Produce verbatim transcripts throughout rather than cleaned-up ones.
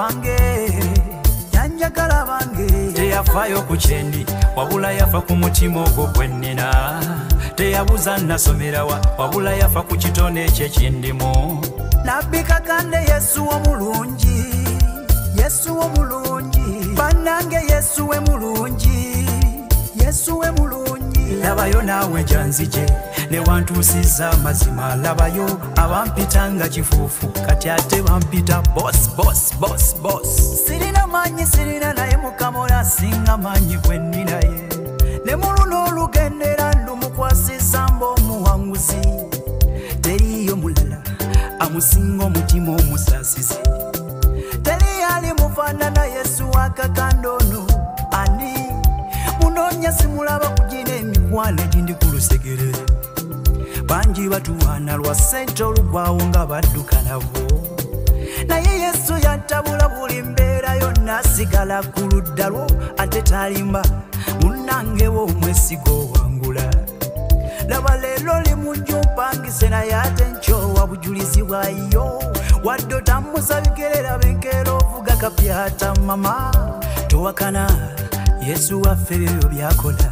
bange yanjagala bange teyafaayo ku kyendi wabula yafa ku mutima ogwo gwennina teyabuuza nasomera wa wabula yafa ku kitone ekyekindimu Nabbi Kakande Yesu omulungi Yesu omulungi bannange Yesu we mulungi Yesu we mulungi labayo naawe janzije ne wantuusiza mazima labayo abampitanga kifuufu kati ate bampita boss boss boss boss sirina manyi sirina naye mukamula singa manyi bwenni naye ne muluno olugendera ndumukwasisa mb'omuwanguzi teriyo mulala amusinga omutima omusaasizi teriyali mufaanana Yesu wa Kakande ono ani munonya simulaba kugina emikwano egindi ku lusegere bangi batuwaana lwa ssente olugwawo nga badduka nabo naye Yesu yantabula buli mbeera yonna asigala ku ludda lwo ate talimba munnange w'omwesiga owangula laba leero limujjumpangise naye ate nkyowa bujulizi bwayo wadde otamusabikirera benkeera ovuga kapyata mama towakana Yesu waffe ebyo byakola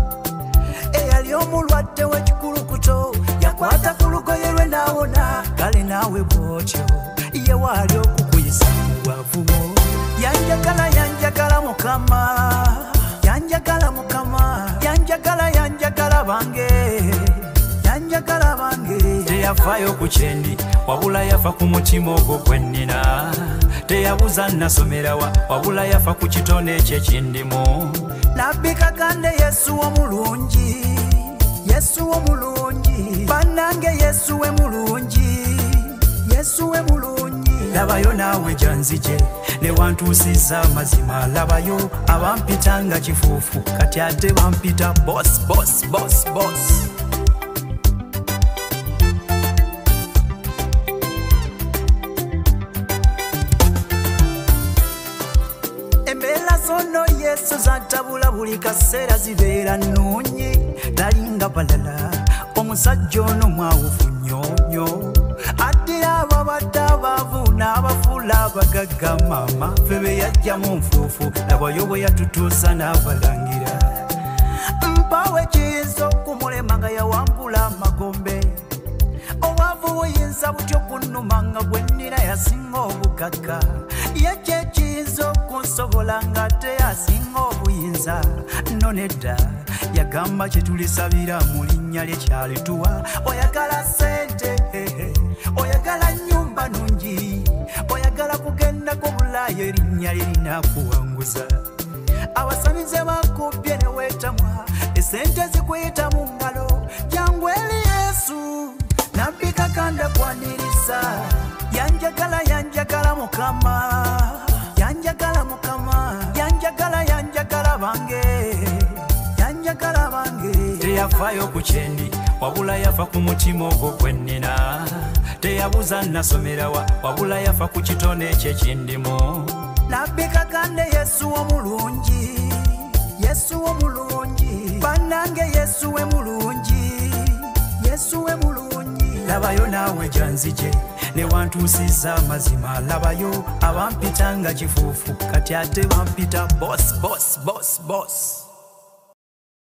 eyali omulwadde w'ekikulukuto yakwata ku lugoye lwe naawona kale naawe bw'otyo ye waali okukuyisa mu bwavu bwo yanjagala yanjagala mukama yanjagala mukama yanjagala yanjagala bange yanjagala bange teyafaayo ku kyendi wabula yafa ku mutima ogwo gwennina teyabuuza nasomera wa wabula yafa ku kitone ekyekindimu Nabbi Kakande Yesu omulungi Yesu omulungi bannange Yesu we mulungi Yesu we mulungi labayo naawe janzije ne wantuusiza mazima labayo abampitanga kifuufu kati ate bampita boss boss boss boss embeera zonna Yesu zantabula buli kaseera zibeera nnungi talinga balala omusajja ono mwawufu nnyonyo addira ababadde abaavu n'abafuula abagagga maama ffe be yajja mu nfuufu labayo bwe yatutuusa n'abalangira mpawe kiyinza okumulema nga yawangula amagombe obwavu buyinza butya okunnuma nga gwe nnina yasinga obugagga ye kyekiyinza okunsobola nga ate yasinga obuyinza nno nedda yagamba kyetulisabira mu linnya lye kyalituwa oyagala sente oyagala nnyumba nungi oyagala kugenda ku bulaayo erinnya lye linakuwanguza abasamize bakubye ne weetamwa esente zikuyita mu ngalo jangu eri Yesu Nabbi Kakande kwaniriza yanjagala yanjagala mukama yanjagala mukama yanjagala yanjagala bange yanjagala bange teyafaayo ku kyendi wabula yafa ku mutima ogwo gwennina teyabuuza nasomera wa wabula yafa ku kitone ekyekindimu Nabbi Kakande Yesu omulungi Yesu omulungi bannange Yesu we mulungi Yesu we mulungi labayo naawe janzije ne wantuusiza mazima labayo abampitanga kifuufu kati ate bampita boss boss boss boss